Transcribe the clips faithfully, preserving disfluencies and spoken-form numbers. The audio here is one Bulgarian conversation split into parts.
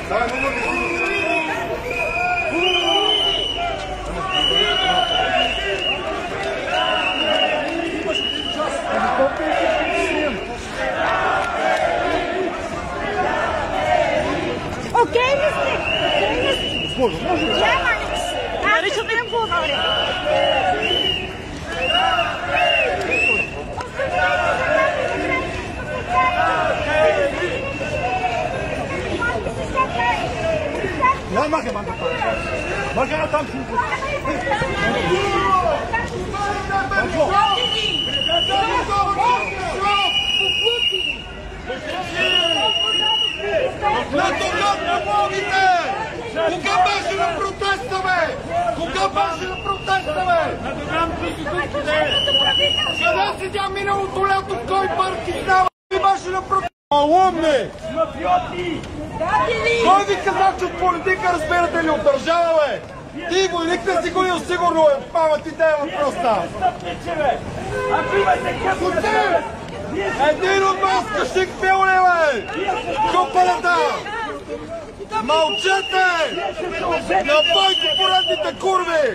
Окей ли сте? Окей ли сте? Госпожо, може ли? Няма ли? Аз ще да им говоря. Ja, mach ja, mach ja. Mach ja tam. На това помогите! Кога беше на протеста, бе? Кога беше на протеста, бе? Къде седя миналото лято, в кой парк издава? Ти беше на протеста? Малумни! Кой ви каза, че от политика разбирате ли от държава, бе? Ти войник не си гонил сигурно, бе. Памет и тая въпрос там. Един от вас кашик пил ли, бе? Купалата! Мълчете! На бойко поредните курви!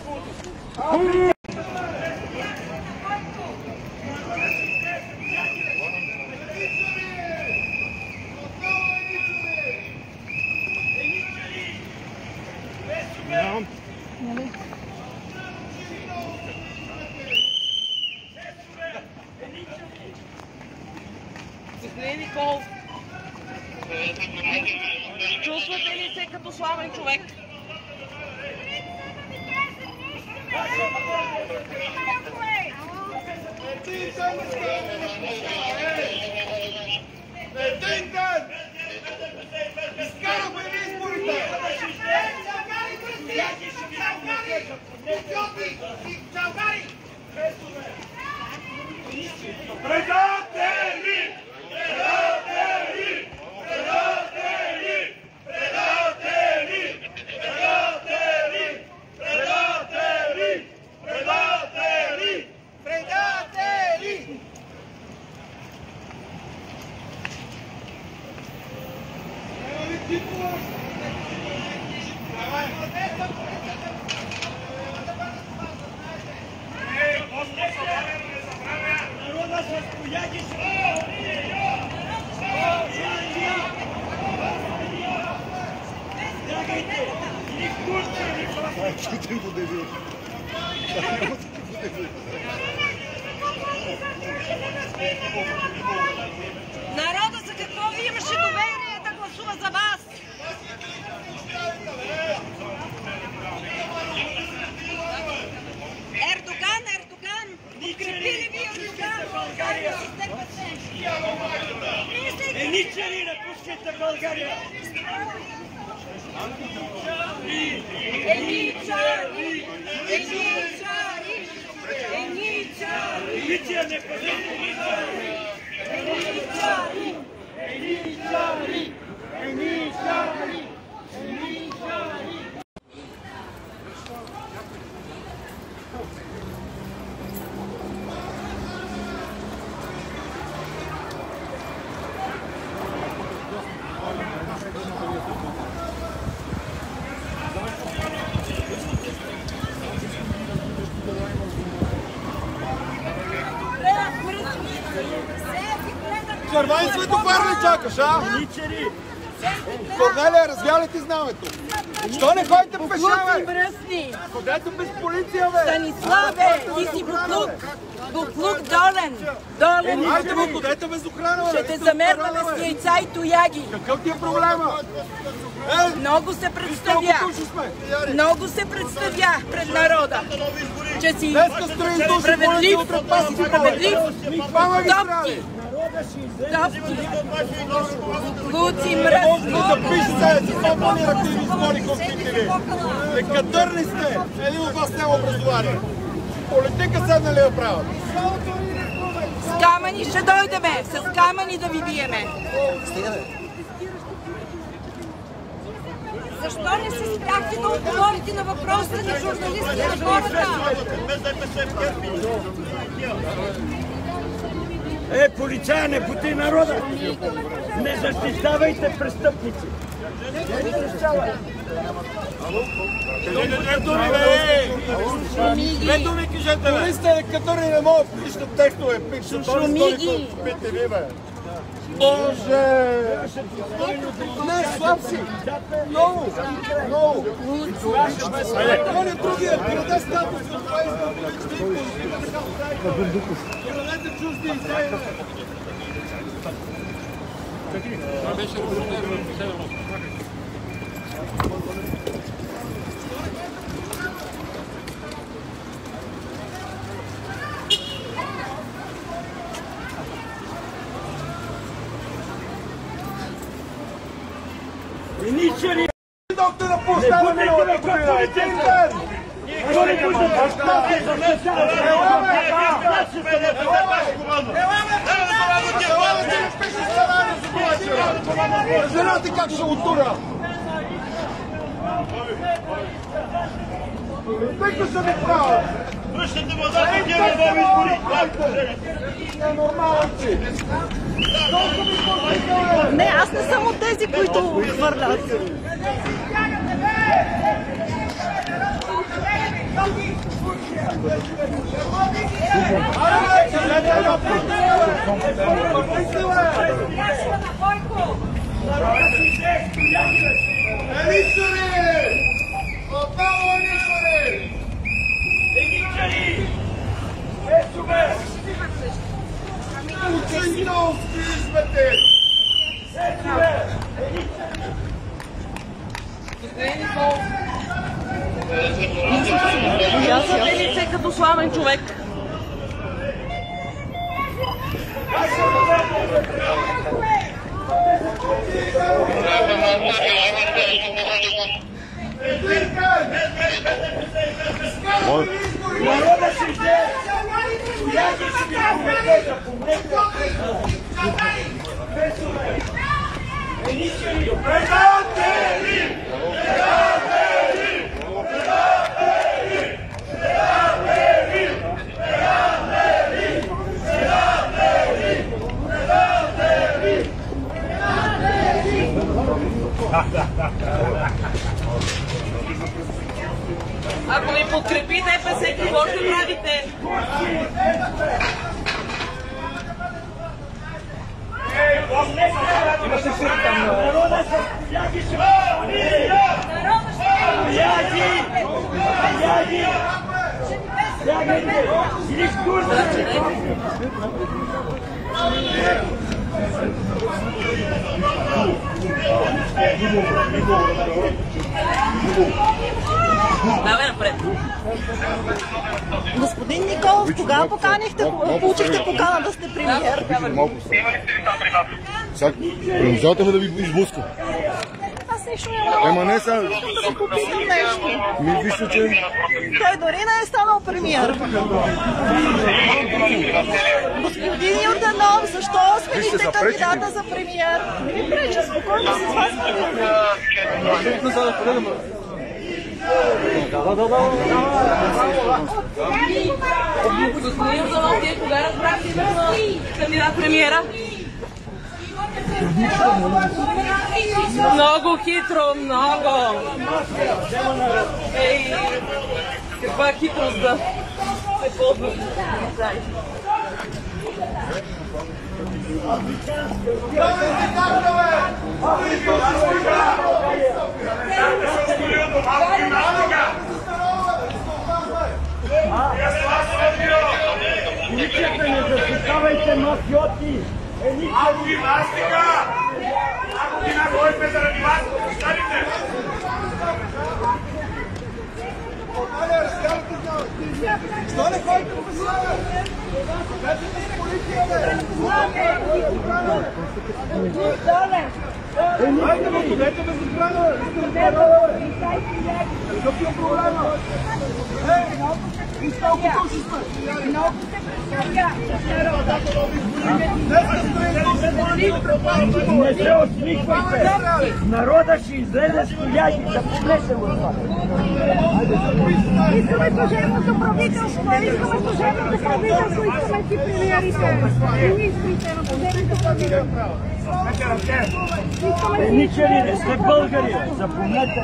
Господин Никол, чувствате ли се като славен човек? Един ден! Изкарахме ви изборите! Предатели! Предатели! Предатели! Предатели! Предатели! Предатели! Предатели! Предатели! Народа за какво ви имаше доверие да гласува за вас? Ердоган, Ердоган! Подкрепи ли ви Ердоган? България с ДПС! Еничари, напускайте България! Еничари! Еничари! Еничари! Полиция не пази! Еничари! Еничари! Еничари! Еничари! Червани светофар ли чакаш, а? Корнелия, развя ли ти знамето? Що не ходите пеша, бе? Ходете без полиция, бе! Станиславе, ти си буклук! Буклук долен! Долен! Хайде, бе, ходете без охрана, бе! Ще те замерваме с яйца и тояги! Какъв ти е проблема? Много се представя! Много се представя пред народа! Че си справедлив! Справедлив! Топти! Топти! Буклуци, мръсни! Запишете! Това планирате и избори конфликти ви! Некадърни сте! Един от вас няма образование! Политика седна ли да правят? С камъни ще дойдеме! С камъни да ви биеме! Защо не се спряхте да отговорите на въпросите на журналисти и на хората? Е, полицая, не бути народа! Не защитавайте престъпници! Не защитавайте! Две думи, бе! Две думи кажете, бе! Туристите, като не могат да пишат текстове, пишат Шумиги! Пите ви, бе! Боже! Не, слаб си! Много! Много! Това не другия! Града статус за това издаване! Градете чужди идеи! Това беше революционерно. Еничари! Доктора пустава миналата година! Един ден! Жената как ще отура! Тъйко се не правя! Връщате мазата, тия не нови избори! Не, нормално си! Не, аз не съм от тези, които хвърлят. Еничари! Отново еничари! Еничари! Ето бе! Ученовски измете! Ето бе! Ужасен лице като сламен човек. Народа си иде! Яки си ги помнете, помнете! Бесове! Еничари! Предатели! Предатели! Предатели! Предатели! Предатели! Предатели! Предатели! Ако ми подкрепите, Еф Ес, какво ще правите? Имаше си там народа с яги ще бъде! Яги! Яги! Яги! Или в курса! Давай напред. Господин Николов, тогава поканихте, получихте покана да сте премиер. Сега, продължавате да ви изблъска. Аз нищо не Ема не сега. искам да го попитам нещо. Ми вижте, че... Той дори не е станал премиер. Господин Йорданов, защо сменихте кандидата за премиер? Не ми пречи, спокойно с вас. Господин Йорданов, вие кога разбрахте на кандидат премиера? Много хитро, много! Ей, каква хитрост да се ползва. Полицията, не защитавайте мафиоти! Ако ви вас сега! Ако ви нагоите заради вас, оставите! Що не ходите по силата? Вече с полицията! Хайде, ма ходете без охрана! Какъв е проблема? Ей, и сталко точно сме! Не се усмихвайте! Народа ще излезе с тояги да понесе в това. Искаме служебното правителство, искаме служебното правителство, искаме си премиерите. Министрите на служебното правителство. Еничари, не сте българи, запомнете.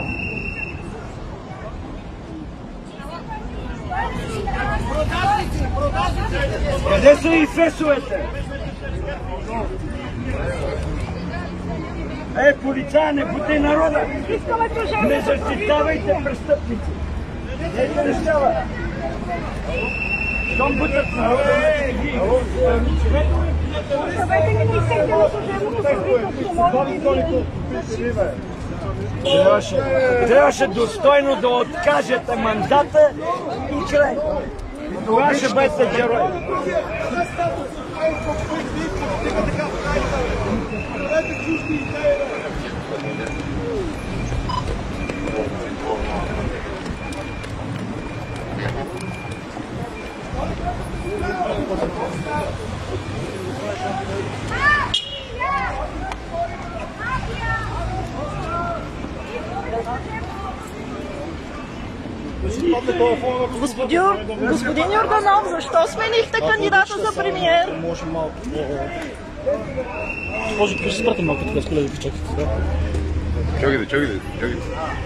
Къде са и фесовете? Е, полицая, не бути народа! Не защитавайте престъпници! Не се решава! Щом бутат народа, не ги! Трябваше, трябваше достойно да откажете мандата и край. Това ще бъдете герой. Господин, господин Йорданов, защо сменихте кандидата за премиер? Може малко. Може да се спрете малко така с колеги, чакайте, да? Чакайте, чакайте, чакайте.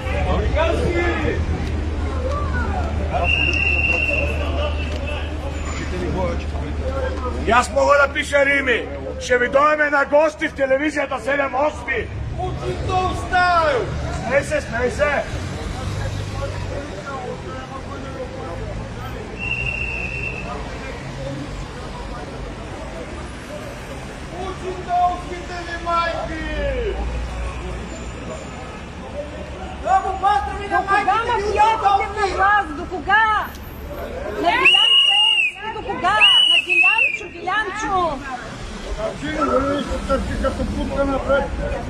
И аз мога да пиша рими. Ще ви дойдем на гости в телевизията седем осми. Учител стайл! Смей се, смей се! Учителските ви майки! До кога мафиотите на власт? До кога? На Гилянчо! До кога? На Гилянчо, Гилянчо! Като путка напред.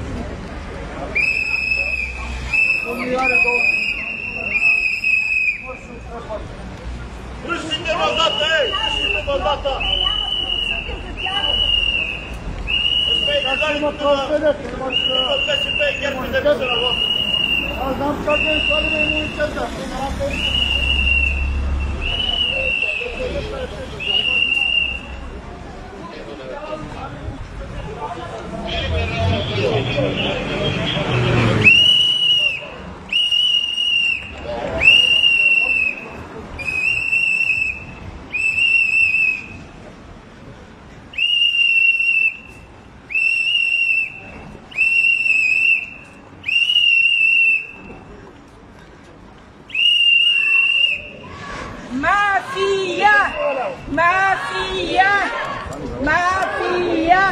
Ръщите мандата, ей! Ръщите мандата! Аз знам как е свалим имунитета. Mafia! Mafia! Mafia!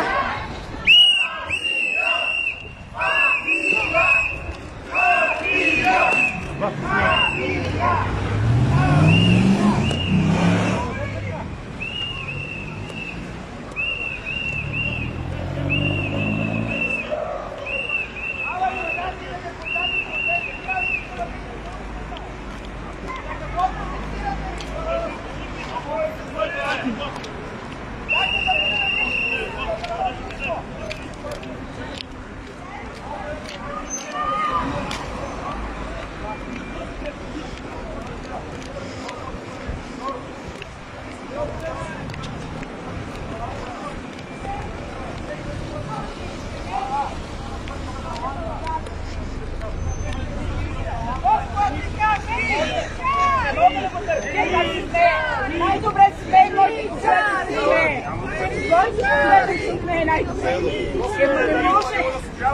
Най-добре сме, който сме! Който сме най-добре! Не може!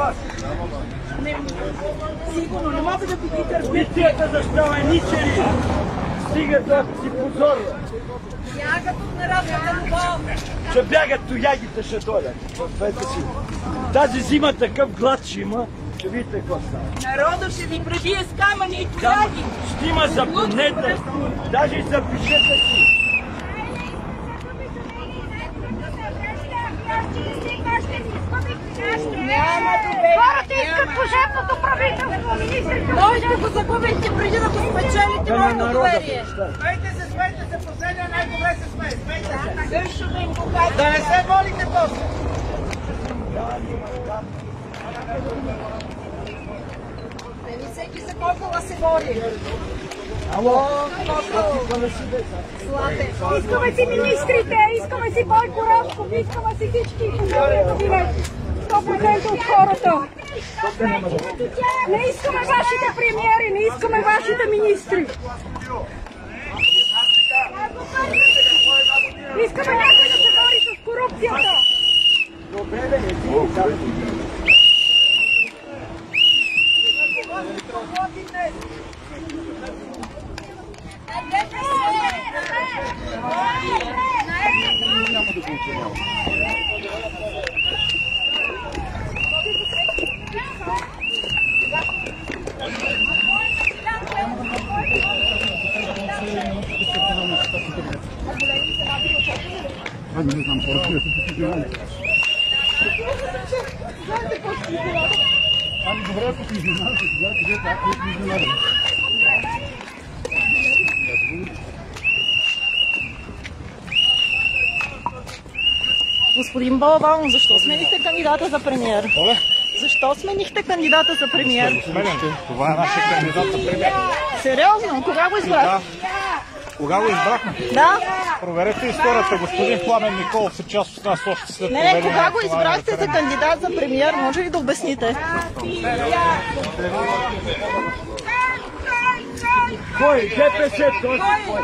Сигурно, не мога да ви търпя. Полицията защо е ничери? Стига да си позорва. Бягат от народната любов! Ще бягат тоягите, ще дойдат. Двете си. Тази зима такъв глад ще има. Ще видите какво става. Народът ще ви пребие с камъни и тояги! Ще има, запомнете. Даже запишете си. Няма доверие! Хората искат служебното правителство, министрите. Той ще го загубите преди да го спечелите моето доверие. Смейте се, смейте се, последния най-добре се смее, смейте се. Също да им покажа. Да не се молите после. Не всеки за колко се бори. Ало? Искаме си министрите, искаме си Бойко Рашков, искаме си всички сто процента от хората. Не искаме вашите премиери, не искаме вашите министри. Искаме някой да се бори с корупцията. Ами не знам, поръчи Ами добре, ако си изненадате, тогава кажете, ако си изненадате. Господин Балабанов, защо сменихте кандидата за премиер? Оле? Защо сменихте кандидата за премиер? Това е нашия кандидат за премиер. Сериозно? Кога го избрах? Да. Кога го избрахме? Да. Проверете историята. Господин Пламен Николов се част от нас още след Не, не, кога го избрахте за кандидат за премиер? Може ли да обясните? Кой? ДПС, той? Кой?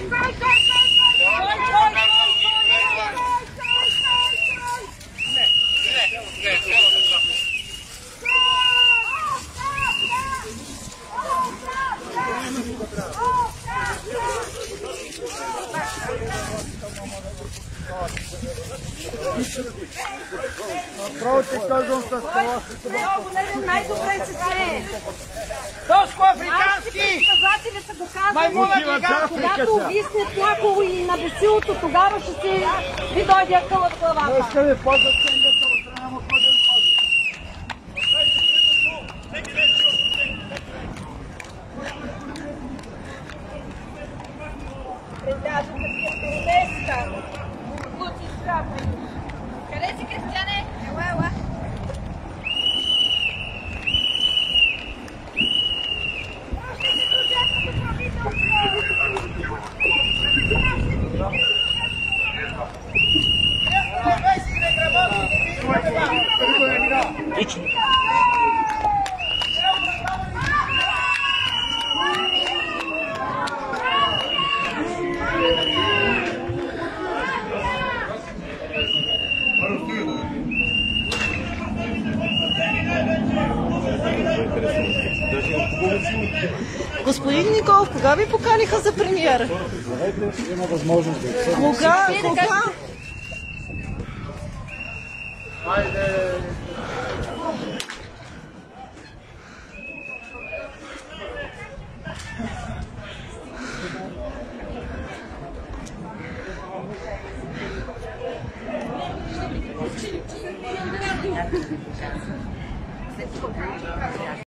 Право ти казвам с това. Най-добре се смее. Тошко африкански! Показатели са доказали. Маймуна гигант! Когато увиснат някого и на бесилото, тогава ще си ви дойде акълът в главата. Ще ви ползват ценгата от страна му, кой да ви ползва. Къде си, Кристияне? Ела, ела. Господин Николов, кога ви поканиха за премиер? Има възможност да Кога? Кога?